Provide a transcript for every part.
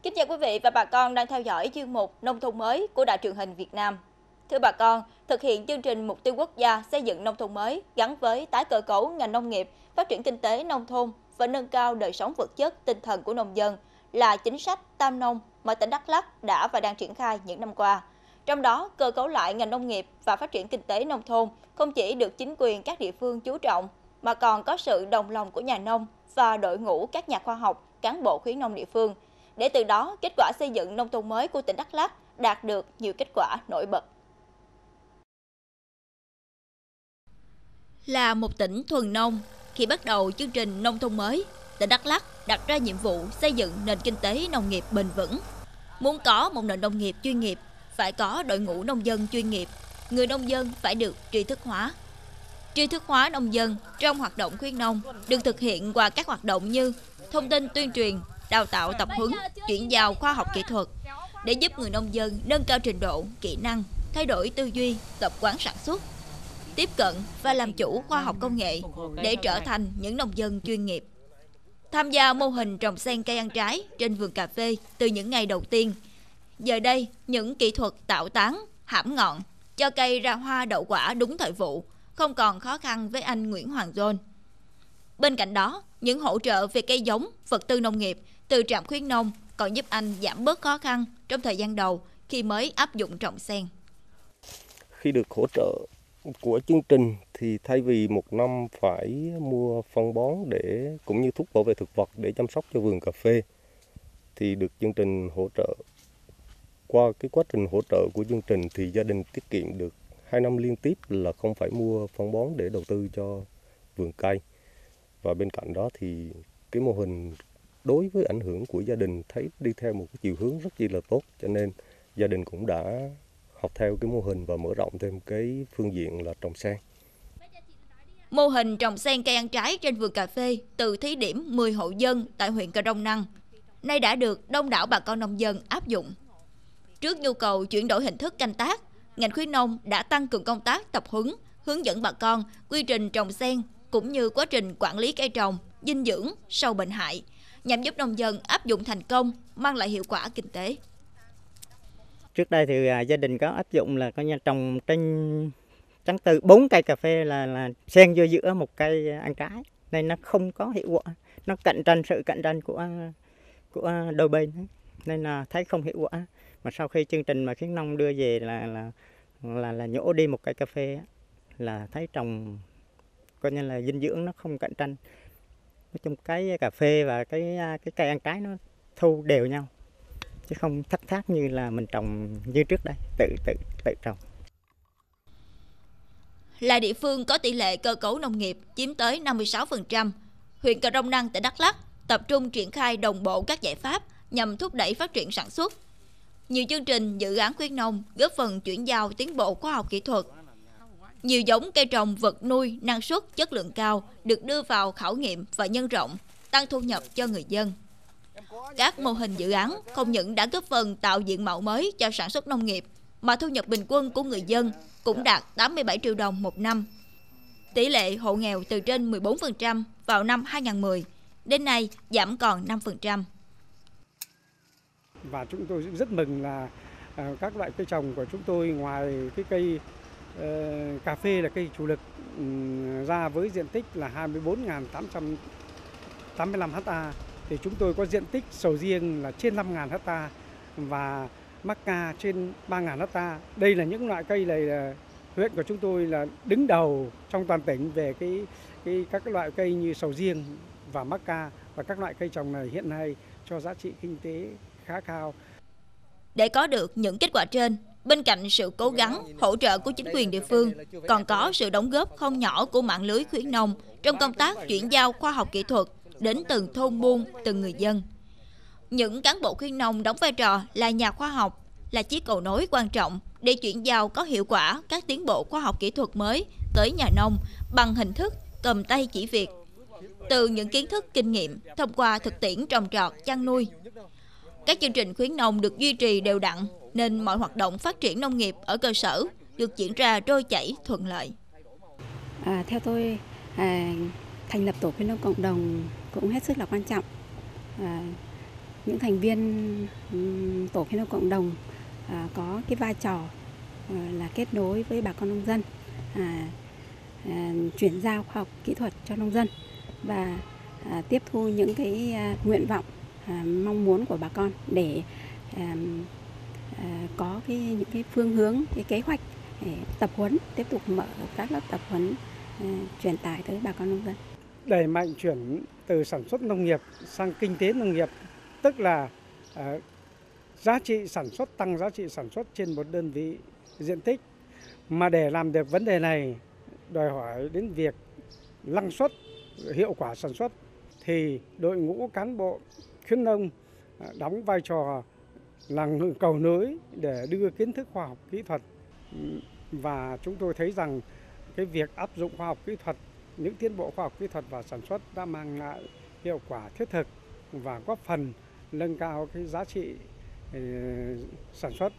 Kính chào quý vị và bà con đang theo dõi chuyên mục Nông thôn mới của Đài truyền hình Việt Nam. Thưa bà con, thực hiện chương trình mục tiêu quốc gia xây dựng nông thôn mới gắn với tái cơ cấu ngành nông nghiệp, phát triển kinh tế nông thôn và nâng cao đời sống vật chất, tinh thần của nông dân là chính sách Tam Nông mà tỉnh Đắk Lắk đã và đang triển khai những năm qua. Trong đó, cơ cấu lại ngành nông nghiệp và phát triển kinh tế nông thôn không chỉ được chính quyền các địa phương chú trọng, mà còn có sự đồng lòng của nhà nông và đội ngũ các nhà khoa học, cán bộ khuyến nông địa phương, để từ đó kết quả xây dựng nông thôn mới của tỉnh Đắk Lắk đạt được nhiều kết quả nổi bật. Là một tỉnh thuần nông, khi bắt đầu chương trình nông thôn mới, tỉnh Đắk Lắk đặt ra nhiệm vụ xây dựng nền kinh tế nông nghiệp bền vững. Muốn có một nền nông nghiệp chuyên nghiệp, phải có đội ngũ nông dân chuyên nghiệp, người nông dân phải được tri thức hóa. Tri thức hóa nông dân trong hoạt động khuyến nông được thực hiện qua các hoạt động như thông tin tuyên truyền, đào tạo tập huấn, chuyển giao khoa học kỹ thuật để giúp người nông dân nâng cao trình độ, kỹ năng, thay đổi tư duy, tập quán sản xuất, tiếp cận và làm chủ khoa học công nghệ để trở thành những nông dân chuyên nghiệp. Tham gia mô hình trồng sen cây ăn trái trên vườn cà phê từ những ngày đầu tiên, giờ đây những kỹ thuật tạo tán, hãm ngọn, cho cây ra hoa đậu quả đúng thời vụ, không còn khó khăn với anh Nguyễn Hoàng John. Bên cạnh đó, những hỗ trợ về cây giống, vật tư nông nghiệp từ trạm khuyến nông còn giúp anh giảm bớt khó khăn trong thời gian đầu khi mới áp dụng trồng sen. Khi được hỗ trợ của chương trình thì thay vì một năm phải mua phân bón để cũng như thuốc bảo vệ thực vật để chăm sóc cho vườn cà phê, thì được chương trình hỗ trợ. Qua cái quá trình hỗ trợ của chương trình thì gia đình tiết kiệm được 2 năm liên tiếp là không phải mua phân bón để đầu tư cho vườn cây. Và bên cạnh đó thì cái mô hình đối với ảnh hưởng của gia đình thấy đi theo một cái chiều hướng rất chi là tốt, cho nên gia đình cũng đã học theo cái mô hình và mở rộng thêm cái phương diện là trồng sen. Mô hình trồng sen cây ăn trái trên vườn cà phê từ thí điểm 10 hộ dân tại huyện Crong Năng nay đã được đông đảo bà con nông dân áp dụng. Trước nhu cầu chuyển đổi hình thức canh tác, ngành khuyến nông đã tăng cường công tác tập huấn, hướng dẫn bà con quy trình trồng sen cũng như quá trình quản lý cây trồng, dinh dưỡng, sâu bệnh hại, nhằm giúp nông dân áp dụng thành công, mang lại hiệu quả kinh tế. Trước đây thì gia đình có áp dụng là coi như trồng trên trắng từ 4 cây cà phê là xen vô giữa một cây ăn trái, nên nó không có hiệu quả, nó sự cạnh tranh của đôi bên, nên là thấy không hiệu quả. Mà sau khi chương trình mà khuyến nông đưa về là nhổ đi một cây cà phê là thấy trồng coi như là dinh dưỡng nó không cạnh tranh. Nói chung cái cà phê và cái cây ăn trái nó thu đều nhau, chứ không thất thoát như là mình trồng như trước đây, tự trồng. Là địa phương có tỷ lệ cơ cấu nông nghiệp chiếm tới 56%, huyện Crong Năng tỉnh Đắk Lắk tập trung triển khai đồng bộ các giải pháp nhằm thúc đẩy phát triển sản xuất. Nhiều chương trình dự án khuyến nông góp phần chuyển giao tiến bộ khoa học kỹ thuật. Nhiều giống cây trồng vật nuôi năng suất chất lượng cao được đưa vào khảo nghiệm và nhân rộng, tăng thu nhập cho người dân. Các mô hình dự án không những đã góp phần tạo diện mạo mới cho sản xuất nông nghiệp, mà thu nhập bình quân của người dân cũng đạt 87 triệu đồng một năm. Tỷ lệ hộ nghèo từ trên 14% vào năm 2010, đến nay giảm còn 5%. Và chúng tôi rất mừng là các loại cây trồng của chúng tôi, ngoài cái cây cà phê là cây chủ lực ra với diện tích là 24.885 ha, thì chúng tôi có diện tích sầu riêng là trên 5.000 ha và mắc ca trên 3.000 ha. Đây là những loại cây này là huyện của chúng tôi là đứng đầu trong toàn tỉnh về các loại cây như sầu riêng và mắc ca, và các loại cây trồng này hiện nay cho giá trị kinh tế khá cao. Để có được những kết quả trên, bên cạnh sự cố gắng, hỗ trợ của chính quyền địa phương, còn có sự đóng góp không nhỏ của mạng lưới khuyến nông trong công tác chuyển giao khoa học kỹ thuật đến từng thôn buôn, từng người dân. Những cán bộ khuyến nông đóng vai trò là nhà khoa học, là chiếc cầu nối quan trọng để chuyển giao có hiệu quả các tiến bộ khoa học kỹ thuật mới tới nhà nông bằng hình thức cầm tay chỉ việc. Từ những kiến thức kinh nghiệm thông qua thực tiễn trồng trọt, chăn nuôi, các chương trình khuyến nông được duy trì đều đặn, nên mọi hoạt động phát triển nông nghiệp ở cơ sở được diễn ra trôi chảy, thuận lợi. Theo tôi, thành lập tổ khuyến nông cộng đồng cũng hết sức là quan trọng. những thành viên tổ khuyến nông cộng đồng có cái vai trò là kết nối với bà con nông dân, chuyển giao khoa học kỹ thuật cho nông dân và tiếp thu những cái nguyện vọng, mong muốn của bà con để có những cái phương hướng, cái kế hoạch để tập huấn, tiếp tục mở các lớp tập huấn truyền tải tới bà con nông dân. Đẩy mạnh chuyển từ sản xuất nông nghiệp sang kinh tế nông nghiệp, tức là giá trị sản xuất, tăng giá trị sản xuất trên một đơn vị diện tích. Mà để làm được vấn đề này đòi hỏi đến việc năng suất, hiệu quả sản xuất thì đội ngũ cán bộ khuyến nông đóng vai trò là cầu nối để đưa kiến thức khoa học kỹ thuật, và chúng tôi thấy rằng cái việc áp dụng khoa học kỹ thuật, những tiến bộ khoa học kỹ thuật vào sản xuất đã mang lại hiệu quả thiết thực và góp phần nâng cao cái giá trị sản xuất.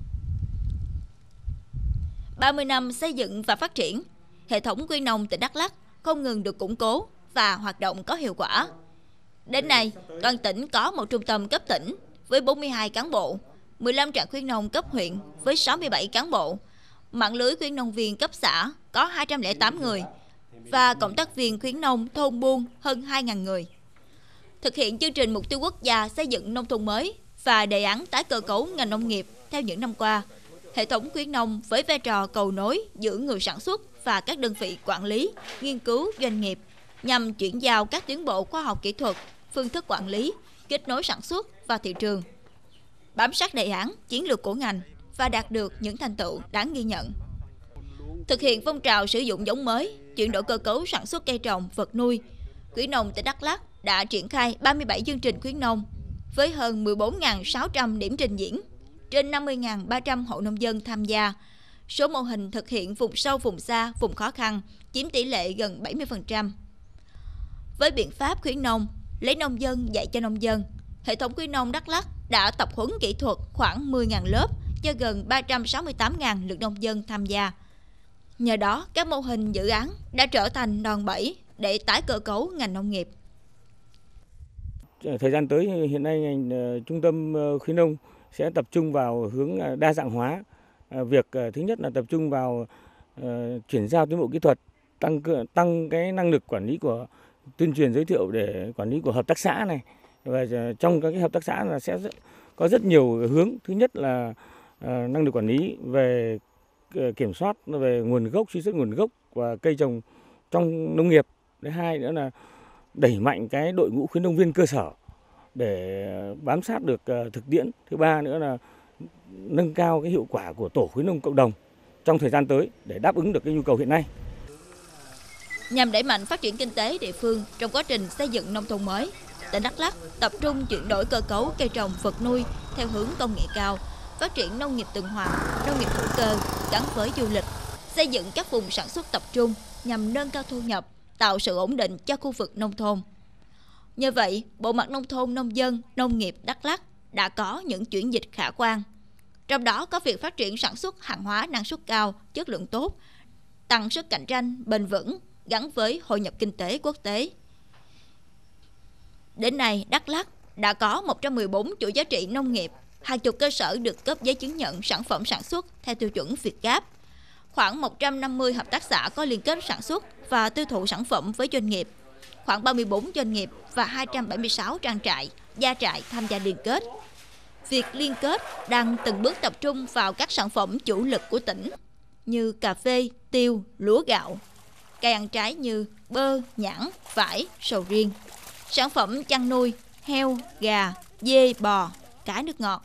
30 năm xây dựng và phát triển, hệ thống khuyến nông tỉnh Đắk Lắk không ngừng được củng cố và hoạt động có hiệu quả. Đến nay, toàn tỉnh có một trung tâm cấp tỉnh với 42 cán bộ, 15 trạm khuyến nông cấp huyện với 67 cán bộ, mạng lưới khuyến nông viên cấp xã có 208 người và cộng tác viên khuyến nông thôn buôn hơn 2.000 người. Thực hiện chương trình mục tiêu quốc gia xây dựng nông thôn mới và đề án tái cơ cấu ngành nông nghiệp theo những năm qua, hệ thống khuyến nông với vai trò cầu nối giữa người sản xuất và các đơn vị quản lý, nghiên cứu doanh nghiệp nhằm chuyển giao các tiến bộ khoa học kỹ thuật, phương thức quản lý, kết nối sản xuất và thị trường, bám sát đề án, chiến lược của ngành và đạt được những thành tựu đáng ghi nhận. Thực hiện phong trào sử dụng giống mới, chuyển đổi cơ cấu sản xuất cây trồng, vật nuôi, khuyến nông tỉnh Đắk Lắk đã triển khai 37 chương trình khuyến nông với hơn 14.600 điểm trình diễn, trên 50.300 hộ nông dân tham gia. Số mô hình thực hiện vùng sâu, vùng xa, vùng khó khăn chiếm tỷ lệ gần 70%. Với biện pháp khuyến nông, lấy nông dân dạy cho nông dân, hệ thống khuyến nông Đắk Lắk đã tập huấn kỹ thuật khoảng 10.000 lớp cho gần 368.000 lượt nông dân tham gia. Nhờ đó, các mô hình dự án đã trở thành đòn bẩy để tái cơ cấu ngành nông nghiệp. Thời gian tới, hiện nay ngành trung tâm khuyến nông sẽ tập trung vào hướng đa dạng hóa. Việc thứ nhất là tập trung vào chuyển giao tiến bộ kỹ thuật, tăng cái năng lực quản lý của tuyên truyền giới thiệu để quản lý của hợp tác xã này. Và trong các cái hợp tác xã là sẽ có rất nhiều hướng. Thứ nhất là năng lực quản lý về kiểm soát về nguồn gốc, truy xuất nguồn gốc và cây trồng trong nông nghiệp. Thứ hai nữa là đẩy mạnh cái đội ngũ khuyến nông viên cơ sở để bám sát được thực tiễn. Thứ ba nữa là nâng cao cái hiệu quả của tổ khuyến nông cộng đồng trong thời gian tới để đáp ứng được cái nhu cầu hiện nay. Nhằm đẩy mạnh phát triển kinh tế địa phương trong quá trình xây dựng nông thôn mới, tỉnh Đắk Lắk tập trung chuyển đổi cơ cấu cây trồng vật nuôi theo hướng công nghệ cao, phát triển nông nghiệp tuần hoàn, nông nghiệp hữu cơ gắn với du lịch, xây dựng các vùng sản xuất tập trung nhằm nâng cao thu nhập, tạo sự ổn định cho khu vực nông thôn. Nhờ vậy, bộ mặt nông thôn, nông dân, nông nghiệp Đắk Lắk đã có những chuyển dịch khả quan. Trong đó có việc phát triển sản xuất hàng hóa năng suất cao, chất lượng tốt, tăng sức cạnh tranh bền vững gắn với hội nhập kinh tế quốc tế. Đến nay, Đắk Lắk đã có 114 chuỗi giá trị nông nghiệp, hàng chục cơ sở được cấp giấy chứng nhận sản phẩm sản xuất theo tiêu chuẩn Việt Gáp. Khoảng 150 hợp tác xã có liên kết sản xuất và tiêu thụ sản phẩm với doanh nghiệp, khoảng 34 doanh nghiệp và 276 trang trại, gia trại tham gia liên kết. Việc liên kết đang từng bước tập trung vào các sản phẩm chủ lực của tỉnh như cà phê, tiêu, lúa gạo, cây ăn trái như bơ, nhãn, vải, sầu riêng, sản phẩm chăn nuôi, heo, gà, dê, bò, cá nước ngọt.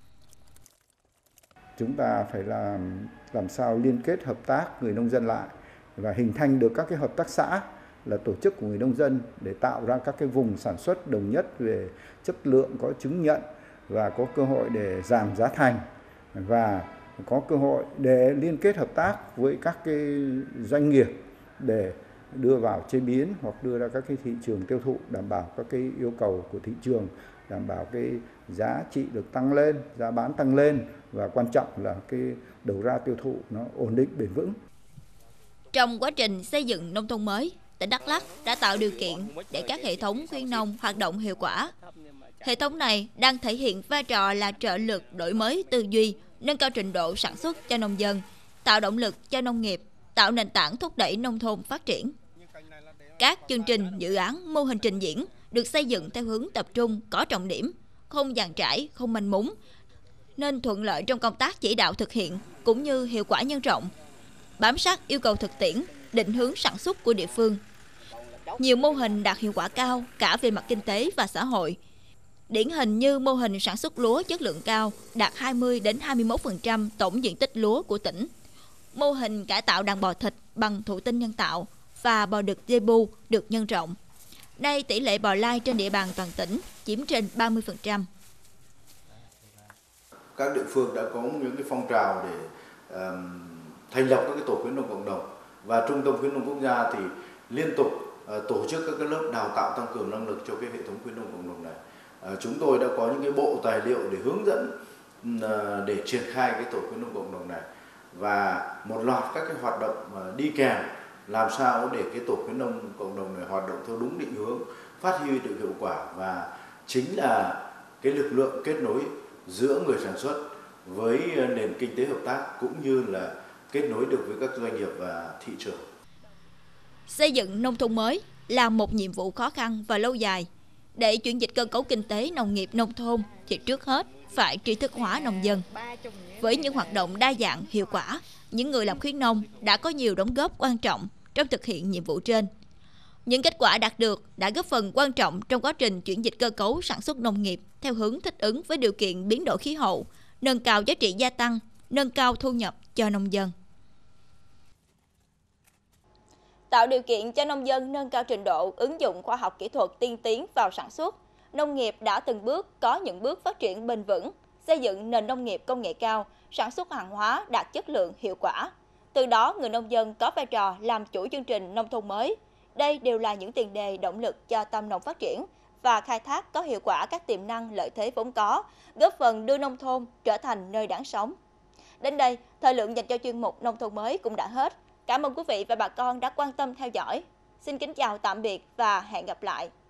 Chúng ta phải làm sao liên kết hợp tác người nông dân lại và hình thành được các cái hợp tác xã là tổ chức của người nông dân để tạo ra các cái vùng sản xuất đồng nhất về chất lượng, có chứng nhận và có cơ hội để giảm giá thành và có cơ hội để liên kết hợp tác với các cái doanh nghiệp để đưa vào chế biến hoặc đưa ra các cái thị trường tiêu thụ, đảm bảo các cái yêu cầu của thị trường, đảm bảo cái giá trị được tăng lên, giá bán tăng lên và quan trọng là cái đầu ra tiêu thụ nó ổn định bền vững. Trong quá trình xây dựng nông thôn mới, tỉnh Đắk Lắk đã tạo điều kiện để các hệ thống khuyến nông hoạt động hiệu quả. Hệ thống này đang thể hiện vai trò là trợ lực đổi mới tư duy, nâng cao trình độ sản xuất cho nông dân, tạo động lực cho nông nghiệp, tạo nền tảng thúc đẩy nông thôn phát triển. Các chương trình, dự án, mô hình trình diễn được xây dựng theo hướng tập trung, có trọng điểm, không dàn trải, không manh mún, nên thuận lợi trong công tác chỉ đạo thực hiện cũng như hiệu quả nhân rộng, bám sát yêu cầu thực tiễn, định hướng sản xuất của địa phương. Nhiều mô hình đạt hiệu quả cao cả về mặt kinh tế và xã hội. Điển hình như mô hình sản xuất lúa chất lượng cao đạt 20-21% tổng diện tích lúa của tỉnh. Mô hình cải tạo đàn bò thịt bằng thụ tinh nhân tạo và bò đực Zebu được nhân rộng. Nay tỷ lệ bò lai trên địa bàn toàn tỉnh chiếm trên 30%. Các địa phương đã có những cái phong trào để thành lập các cái tổ khuyến nông cộng đồng, và Trung tâm khuyến nông quốc gia thì liên tục tổ chức các cái lớp đào tạo tăng cường năng lực cho cái hệ thống khuyến nông cộng đồng này. Chúng tôi đã có những cái bộ tài liệu để hướng dẫn để triển khai cái tổ khuyến nông cộng đồng này, và một loạt các cái hoạt động đi kèm làm sao để cái tổ khuyến nông cộng đồng này hoạt động theo đúng định hướng, phát huy được hiệu quả, và chính là cái lực lượng kết nối giữa người sản xuất với nền kinh tế hợp tác, cũng như là kết nối được với các doanh nghiệp và thị trường. Xây dựng nông thôn mới là một nhiệm vụ khó khăn và lâu dài. Để chuyển dịch cơ cấu kinh tế nông nghiệp nông thôn thì trước hết phải tri thức hóa nông dân. Với những hoạt động đa dạng, hiệu quả, những người làm khuyến nông đã có nhiều đóng góp quan trọng trong thực hiện nhiệm vụ trên. Những kết quả đạt được đã góp phần quan trọng trong quá trình chuyển dịch cơ cấu sản xuất nông nghiệp theo hướng thích ứng với điều kiện biến đổi khí hậu, nâng cao giá trị gia tăng, nâng cao thu nhập cho nông dân. Tạo điều kiện cho nông dân nâng cao trình độ ứng dụng khoa học kỹ thuật tiên tiến vào sản xuất, nông nghiệp đã từng bước có những bước phát triển bền vững, xây dựng nền nông nghiệp công nghệ cao, sản xuất hàng hóa đạt chất lượng hiệu quả. Từ đó, người nông dân có vai trò làm chủ chương trình nông thôn mới. Đây đều là những tiền đề động lực cho Tam Nông phát triển và khai thác có hiệu quả các tiềm năng lợi thế vốn có, góp phần đưa nông thôn trở thành nơi đáng sống. Đến đây, thời lượng dành cho chuyên mục Nông thôn mới cũng đã hết. Cảm ơn quý vị và bà con đã quan tâm theo dõi. Xin kính chào tạm biệt và hẹn gặp lại.